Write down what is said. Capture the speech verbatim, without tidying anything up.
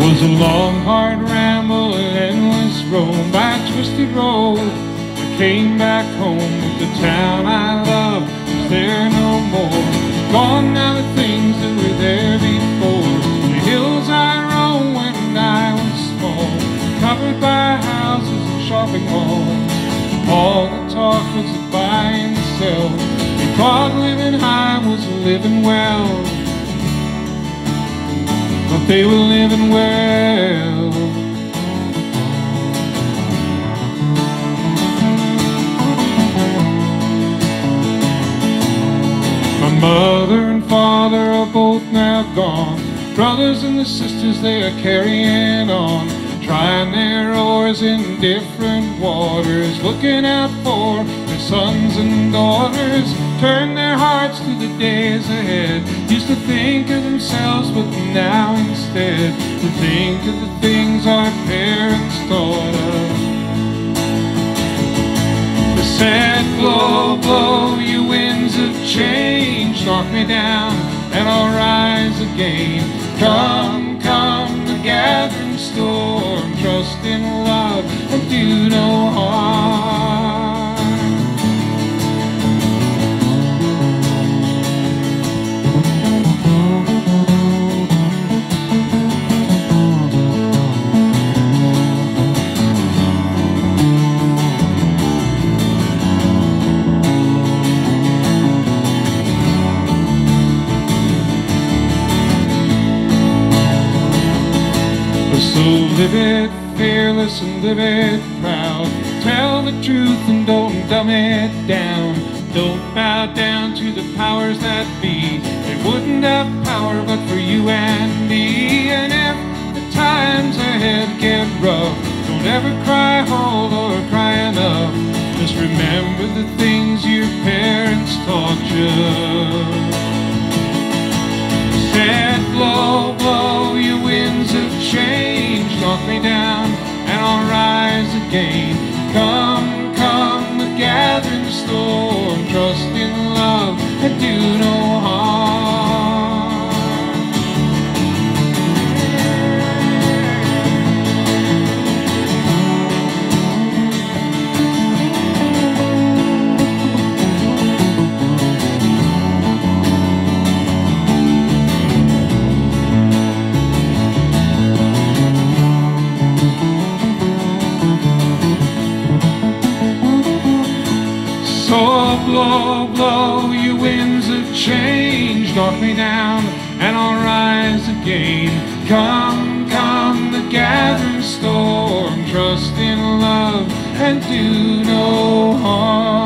was a long, hard ramble, an endless roam by a twisted road. I came back home, but the town I loved was there no more. Gone now the things that were there before. The hills I roamed when I was small, covered by houses and shopping malls. All the talk was of buy and sell. They thought living high was living well, but they were living well. My mother and father are both now gone. Brothers and the sisters, they are carrying on, trying their oars in different waters, looking out for their sons and daughters. Turn their hearts to the days ahead. Used to think of themselves, but now instead to think of the things our parents taught us. The sad blow, blow, you winds of change, knock me down and I'll rise again. Come, come, the gathering storm, trust in love and do no harm. So live it fearless and live it proud. Tell the truth and don't dumb it down. Don't bow down to the powers that be. They wouldn't have power but for you and me. And if the times ahead get rough, don't ever cry hold or cry enough. Just remember the things your parents taught you. Sad blow, blow, your winds of change, knock me down and I'll rise again. Come, come, the gathering storm, trust in love and do no harm. So blow, blow, you winds of change, knock me down and I'll rise again. Come, come, the gathering storm, trust in love and do no harm.